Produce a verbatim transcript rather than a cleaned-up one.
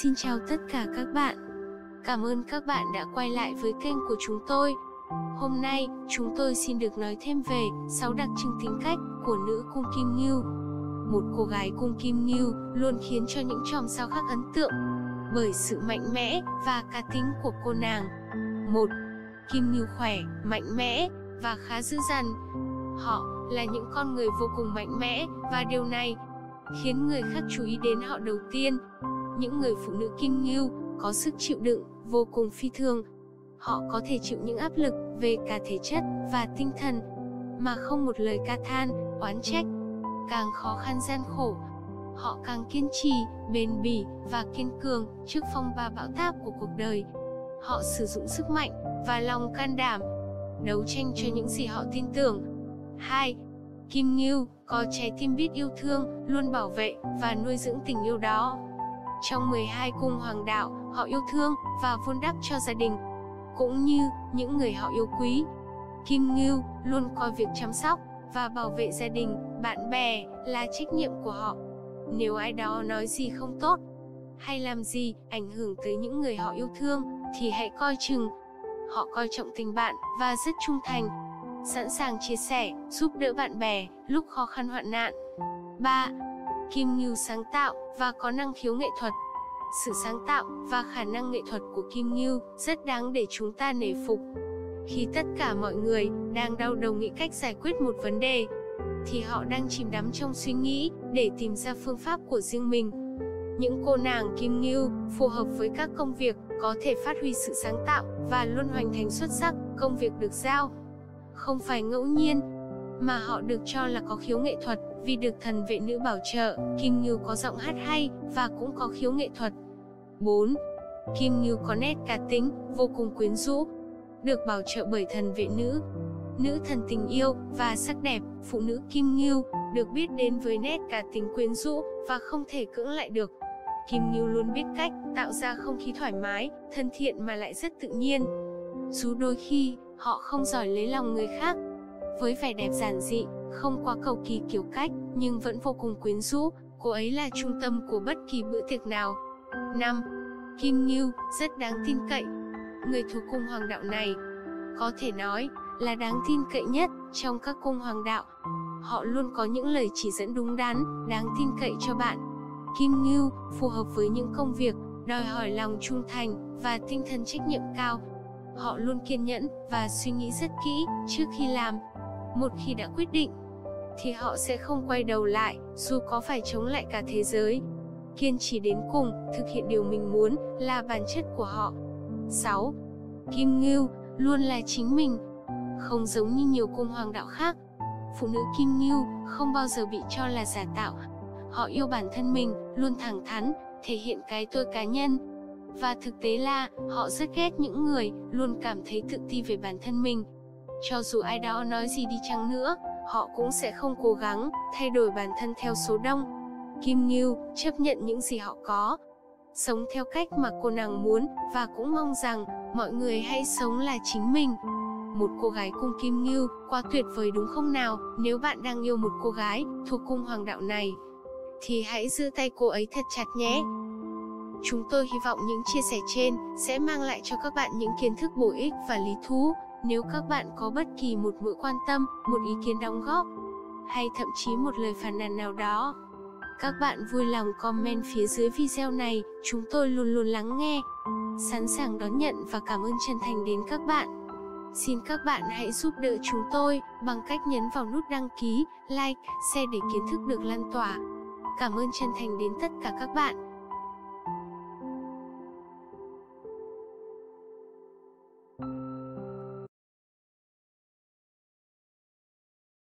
Xin chào tất cả các bạn. Cảm ơn các bạn đã quay lại với kênh của chúng tôi. Hôm nay, chúng tôi xin được nói thêm về sáu đặc trưng tính cách của nữ cung Kim Ngưu. Một cô gái cung Kim Ngưu luôn khiến cho những chòm sao khác ấn tượng bởi sự mạnh mẽ và cá tính của cô nàng. một. Kim Ngưu khỏe, mạnh mẽ và khá dữ dằn. Họ là những con người vô cùng mạnh mẽ và điều này khiến người khác chú ý đến họ đầu tiên. Những người phụ nữ Kim Ngưu có sức chịu đựng vô cùng phi thường. Họ có thể chịu những áp lực về cả thể chất và tinh thần mà không một lời ca than, oán trách. Càng khó khăn gian khổ, họ càng kiên trì, bền bỉ và kiên cường trước phong ba bão táp của cuộc đời. Họ sử dụng sức mạnh và lòng can đảm đấu tranh cho những gì họ tin tưởng. hai. Kim Ngưu có trái tim biết yêu thương, luôn bảo vệ và nuôi dưỡng tình yêu đó. Trong mười hai cung hoàng đạo, họ yêu thương và vun đắp cho gia đình, cũng như những người họ yêu quý. Kim Ngưu luôn coi việc chăm sóc và bảo vệ gia đình, bạn bè là trách nhiệm của họ. Nếu ai đó nói gì không tốt, hay làm gì ảnh hưởng tới những người họ yêu thương, thì hãy coi chừng. Họ coi trọng tình bạn và rất trung thành, sẵn sàng chia sẻ, giúp đỡ bạn bè lúc khó khăn hoạn nạn. ba. Kim Ngưu sáng tạo và có năng khiếu nghệ thuật. Sự sáng tạo và khả năng nghệ thuật của Kim Ngưu rất đáng để chúng ta nể phục. Khi tất cả mọi người đang đau đầu nghĩ cách giải quyết một vấn đề, thì họ đang chìm đắm trong suy nghĩ để tìm ra phương pháp của riêng mình. Những cô nàng Kim Ngưu phù hợp với các công việc, có thể phát huy sự sáng tạo và luôn hoàn thành xuất sắc công việc được giao. Không phải ngẫu nhiên mà họ được cho là có khiếu nghệ thuật, vì được thần vệ nữ bảo trợ. Kim Ngưu có giọng hát hay và cũng có khiếu nghệ thuật. bốn. Kim Ngưu có nét cá tính vô cùng quyến rũ, được bảo trợ bởi thần vệ nữ, nữ thần tình yêu và sắc đẹp. Phụ nữ Kim Ngưu được biết đến với nét cá tính quyến rũ và không thể cưỡng lại được. Kim Ngưu luôn biết cách tạo ra không khí thoải mái, thân thiện mà lại rất tự nhiên. Dù đôi khi họ không giỏi lấy lòng người khác, với vẻ đẹp giản dị, không quá cầu kỳ kiểu cách, nhưng vẫn vô cùng quyến rũ. Cô ấy là trung tâm của bất kỳ bữa tiệc nào. năm. Kim Ngưu rất đáng tin cậy. Người thuộc cung hoàng đạo này có thể nói là đáng tin cậy nhất trong các cung hoàng đạo. Họ luôn có những lời chỉ dẫn đúng đắn, đáng tin cậy cho bạn. Kim Ngưu phù hợp với những công việc đòi hỏi lòng trung thành và tinh thần trách nhiệm cao. Họ luôn kiên nhẫn và suy nghĩ rất kỹ trước khi làm. Một khi đã quyết định, thì họ sẽ không quay đầu lại, dù có phải chống lại cả thế giới. Kiên trì đến cùng, thực hiện điều mình muốn là bản chất của họ. sáu. Kim Ngưu luôn là chính mình. Không giống như nhiều cung hoàng đạo khác, phụ nữ Kim Ngưu không bao giờ bị cho là giả tạo. Họ yêu bản thân mình, luôn thẳng thắn, thể hiện cái tôi cá nhân. Và thực tế là, họ rất ghét những người luôn cảm thấy tự ti về bản thân mình. Cho dù ai đó nói gì đi chăng nữa, họ cũng sẽ không cố gắng thay đổi bản thân theo số đông. Kim Ngưu chấp nhận những gì họ có, sống theo cách mà cô nàng muốn, và cũng mong rằng mọi người hãy sống là chính mình. Một cô gái cung Kim Ngưu quá tuyệt vời đúng không nào? Nếu bạn đang yêu một cô gái thuộc cung hoàng đạo này, thì hãy giữ tay cô ấy thật chặt nhé. Chúng tôi hy vọng những chia sẻ trên sẽ mang lại cho các bạn những kiến thức bổ ích và lý thú. Nếu các bạn có bất kỳ một mối quan tâm, một ý kiến đóng góp, hay thậm chí một lời phàn nàn nào đó, các bạn vui lòng comment phía dưới video này. Chúng tôi luôn luôn lắng nghe, sẵn sàng đón nhận và cảm ơn chân thành đến các bạn. Xin các bạn hãy giúp đỡ chúng tôi bằng cách nhấn vào nút đăng ký, like, share để kiến thức được lan tỏa. Cảm ơn chân thành đến tất cả các bạn.